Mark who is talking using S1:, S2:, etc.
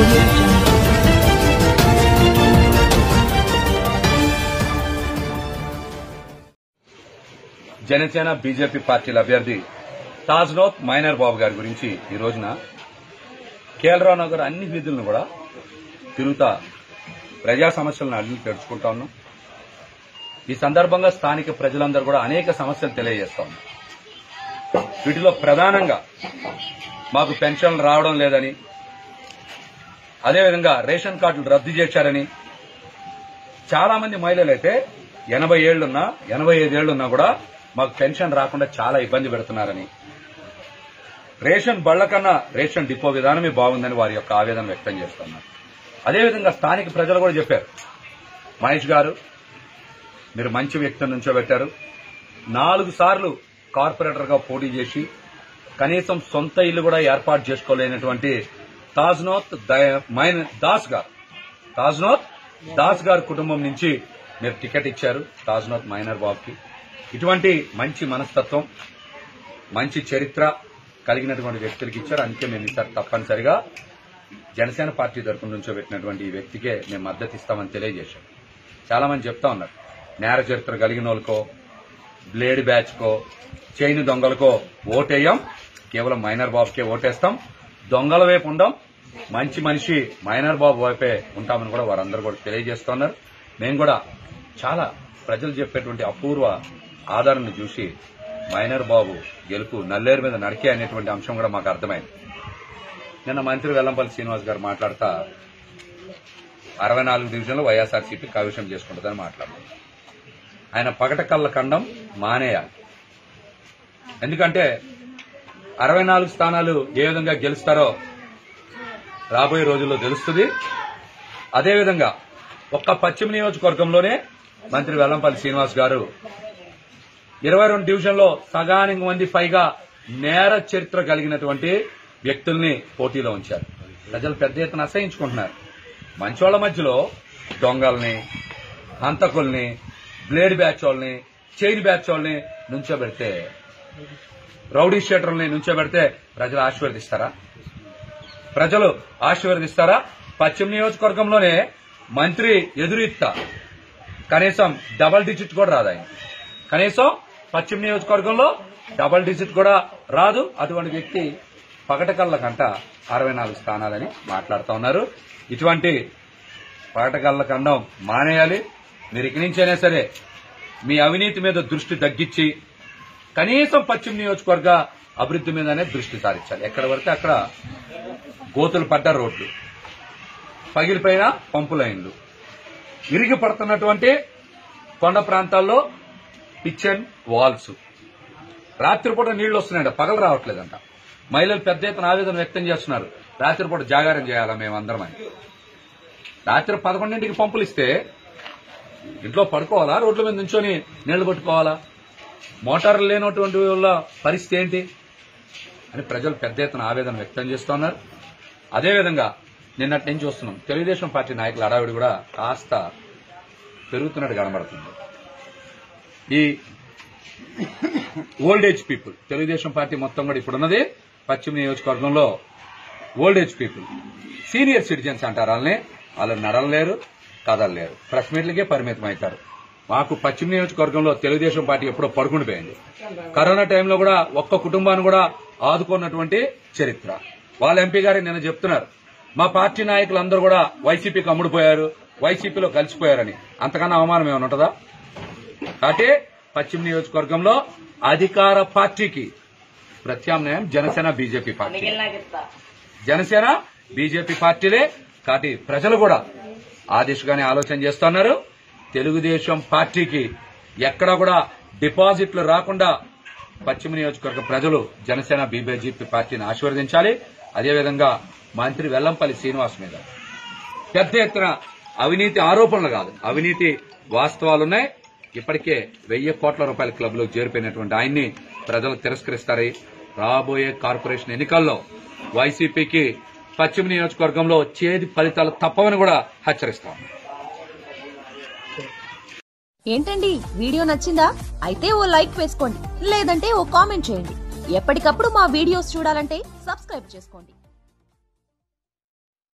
S1: Janasena BJP పార్టీల అభ్యర్థి తాజ్నోత్ minor బాబు గారి గురించి ఈ రోజున కేఎల్రావు నగర్ అన్ని వీధులను కూడా తిరుగుతా ప్రజా సమస్యలను అడిగి తెలుసుకుంటా ఉన్నాం. ఈ సందర్భంగా స్థానిక ప్రజలందరూ కూడా అనేక సమస్యలు తెలియజేస్తా ఉన్నారు. వీటిలో ప్రధానంగా మాకు పెన్షన్లు రావడం లేదని, అదేవిధంగా రేషన్ కార్డులు రద్దు చేశారని, చాలా మంది మహిళలైతే 80 ఏళ్లున్నా 85 ఏళ్లున్నా కూడా మాకు పెన్షన్ రాకుండా చాలా ఇబ్బంది పెడుతున్నారని, రేషన్ బళ్ల కన్నా రేషన్ డిపో విధానమే బాగుందని వారి యొక్క ఆవేదన వ్యక్తం చేస్తున్నారు. అదేవిధంగా స్థానిక ప్రజలు కూడా చెప్పారు, మహేష్ గారు మీరు మంచి వ్యక్తిని నుంచోబెట్టారు, 4 సార్లు కార్పొరేటర్ గా పోటీ చేసి కనీసం సొంత ఇల్లు కూడా ఏర్పాటు చేసుకోలేనటువంటి తాజ్నోత్ దాస్ గారు కుటుంబం నుంచి మీరు టికెట్ ఇచ్చారు తాజ్నోత్ మైనర్ బాబుకి. ఇటువంటి మంచి మనస్తత్వం, మంచి చరిత్ర కలిగినటువంటి వ్యక్తులకు ఇచ్చారు. అందుకే మేము ఈసారి తప్పనిసరిగా జనసేన పార్టీ తరఫున నుంచోబెట్టినటువంటి ఈ వ్యక్తికే మేము మద్దతు ఇస్తామని తెలియజేశాం. చాలా మంది చెప్తా ఉన్నారు, నేర చరిత్ర కలిగిన వాళ్ళకో, బ్లేడ్ బ్యాచ్ కో, చైన్ దొంగలకో ఓటేయం, కేవలం మైనర్ బాబుకే ఓటేస్తాం, దొంగల వైపు ఉండం, మంచి మనిషి మైనర్ బాబు వైపే ఉంటామని కూడా వారందరూ కూడా తెలియజేస్తున్నారు. మేము కూడా చాలా ప్రజలు చెప్పేటువంటి అపూర్వ ఆదరణను చూసి మైనర్ బాబు గెలుపు నల్లేరు మీద నడికే అనేటువంటి అంశం కూడా మాకు అర్థమైంది. నిన్న మంత్రి వెల్లంపల్లి శ్రీనివాస్ గారు మాట్లాడుతా 64 డివిజన్లు వైఎస్ఆర్సీపీ కైవశం చేసుకుంటుందని మాట్లాడారు. ఆయన పగట కళ్ళ ఖండం మానేయాలి. ఎందుకంటే 64 స్థానాలు ఏ విధంగా గెలుస్తారో రాబోయే రోజుల్లో తెలుస్తుంది. అదేవిధంగా ఒక్క పశ్చిమ నియోజకవర్గంలోనే మంత్రి వెల్లంపల్లి శ్రీనివాస్ గారు 22 డివిజన్లో సగానికి మంది పైగా నేర చరిత్ర కలిగినటువంటి వ్యక్తుల్ని పోటీలో ఉంచారు. ప్రజలు పెద్ద ఎత్తున అసహించుకుంటున్నారు. మంచోళ్ల మధ్యలో దొంగల్ని, హంతకుల్ని, బ్లేడ్ బ్యాచ్ వాళ్ళని, చైన్ బ్యాచ్ వాళ్ళని నుంచోబెడితే, రౌడీ షీటర్లని నుంచోబెడితే ప్రజలు ఆశీర్వదిస్తారా? పశ్చిమ నియోజకవర్గంలోనే మంత్రి ఎదురీత్తా కనీసం డబల్ డిజిట్ కూడా రాదు. ఆయన కనీసం పశ్చిమ నియోజకవర్గంలో డబల్ డిజిట్ కూడా రాదు. అటువంటి వ్యక్తి పగటకళ్ళ కంట 64 స్థానాలని మాట్లాడుతూ ఉన్నారు. ఇటువంటి పగటకళ్ళ ఖండం మానేయాలి. మీరు ఇక్కడి నుంచైనా సరే మీ అవినీతి మీద దృష్టి తగ్గించి కనీసం పశ్చిమ నియోజకవర్గ అభివృద్ది మీదనే దృష్టి సారించాలి. ఎక్కడ పడితే అక్కడ గోతులు పడ్డ రోడ్లు, పగిలిపోయిన పంపు లైన్లు, ఇరిగి పడుతున్నటువంటి కొండ ప్రాంతాల్లో కిచెన్ వాల్స్, రాత్రిపూట నీళ్లు వస్తున్నాయంట, పగలు రావట్లేదంట. మహిళలు పెద్ద ఎత్తున ఆవేదన వ్యక్తం చేస్తున్నారు, రాత్రిపూట జాగారం చేయాలా మేమందరం అని. రాత్రి 11ంటికి పంపులు ఇస్తే ఇంట్లో పడుకోవాలా, రోడ్ల మీద నుంచొని నీళ్లు పట్టుకోవాలా? మోటార్లు లేనటువంటి వాళ్ళ పరిస్థితి ఏంటి అని ప్రజలు పెద్ద ఎత్తున ఆవేదన వ్యక్తం చేస్తున్నారు. అదేవిధంగా నిన్నటి నుంచి చూస్తున్నాం, తెలుగుదేశం పార్టీ నాయకుల హడావిడి కూడా కాస్త పెరుగుతున్నట్టు కనబడుతుంది. ఈ old age people, Telugu Desam party మొత్తం కూడా ఇప్పుడున్నది పశ్చిమ నియోజకవర్గంలో old age people, senior citizens అంటారు. వాళ్ళు నడవలేరు, కదలలేరు, ప్రెస్ మీట్లకే పరిమితం అవుతారు. మాకు పశ్చిమ నియోజకవర్గంలో తెలుగుదేశం పార్టీ ఎప్పుడో పడుకుండిపోయింది. కరోనా టైంలో కూడా ఒక్క కుటుంబాన్ని కూడా ఆదుకున్నటువంటి చరిత్ర. వాళ్ళ ఎంపీ గారు నిన్న చెప్తున్నారు, మా పార్టీ నాయకులందరూ కూడా వైసీపీకి అమ్ముడుపోయారు, వైసీపీలో కలిసిపోయారని. అంతకన్నా అవమానం ఏమైనా ఉంటుందా? కాబట్టి పశ్చిమ నియోజకవర్గంలో అధికార పార్టీకి ప్రత్యామ్నాయం Janasena BJP party. Janasena BJP పార్టీలే. కాబట్టి ప్రజలు కూడా ఆ దిశగానే ఆలోచన చేస్తున్నారు. తెలుగుదేశం పార్టీకి ఎక్కడ కూడా డిపాజిట్లు రాకుండా పశ్చిమ నియోజకవర్గ ప్రజలు జనసేన బీజేపీ పార్టీని ఆశీర్వదించాలి. అదేవిధంగా మంత్రి వెల్లంపల్లి శ్రీనివాస్ మీద పెద్ద ఎత్తున అవినీతి ఆరోపణలు కాదు, అవినీతి వాస్తవాలున్నాయి. ఇప్పటికే 1000 కోట్ల రూపాయల క్లబ్ లో చేరిపోయినటువంటి ఆయన్ని ప్రజలు తిరస్కరిస్తారు. రాబోయే కార్పొరేషన్ ఎన్నికల్లో వైసీపీకి పశ్చిమ నియోజకవర్గంలో చేదు ఫలితాలు తప్పవని కూడా హెచ్చరిస్తాం.
S2: ఏంటండి, వీడియో నచ్చిందా? అయితే ఓ లైక్ వేసుకోండి, లేదంటే ఓ కామెంట్ చేయండి. ఎప్పటికప్పుడు మా వీడియోస్ చూడాలంటే సబ్స్క్రైబ్ చేసుకోండి.